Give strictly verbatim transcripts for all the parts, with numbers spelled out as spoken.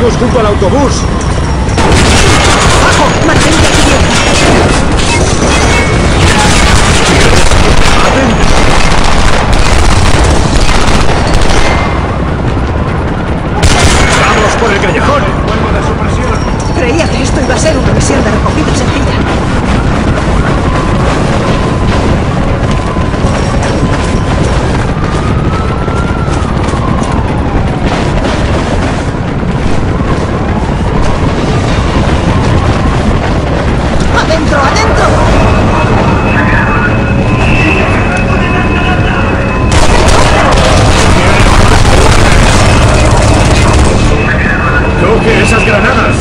enemigos junto al autobús. ¡Bajo! ¡Mantente cubierta! ¡Vamos por el callejón! ¡Vuelvo de supresión! Creía que esto iba a ser una misión de recogida sencilla. ¡Adentro, adentro! ¡Coge esas granadas!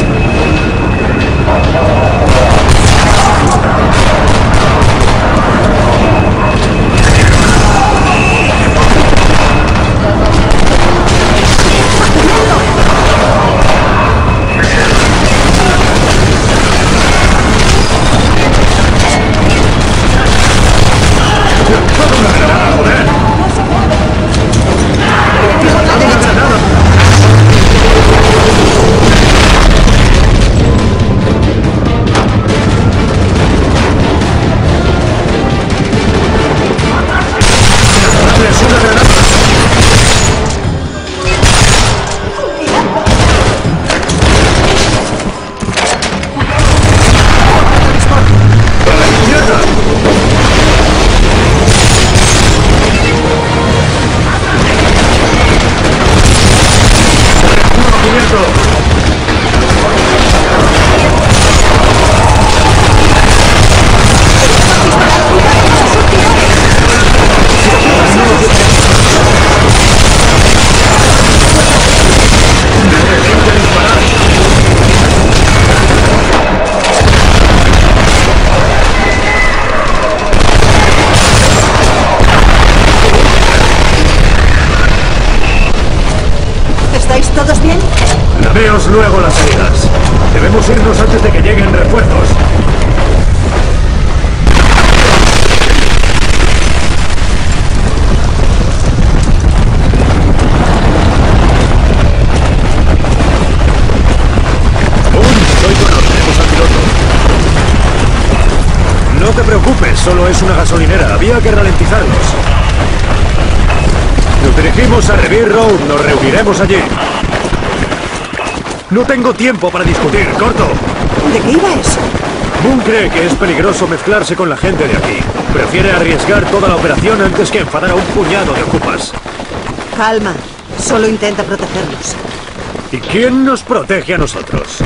¿Estáis todos bien? Veos luego las salidas. Debemos irnos antes de que lleguen refuerzos. Soy Connor, tenemos al piloto. No te preocupes, solo es una gasolinera. Había que ralentizarlos. Nos dirigimos a Revere Road. Nos reuniremos allí. No tengo tiempo para discutir. ¡Corto! ¿De qué iba eso? Boone cree que es peligroso mezclarse con la gente de aquí. Prefiere arriesgar toda la operación antes que enfadar a un puñado de ocupas. Calma. Solo intenta protegernos. ¿Y quién nos protege a nosotros?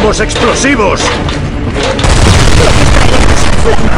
¡Tenemos explosivos! Lo distraeremos. Flanquea.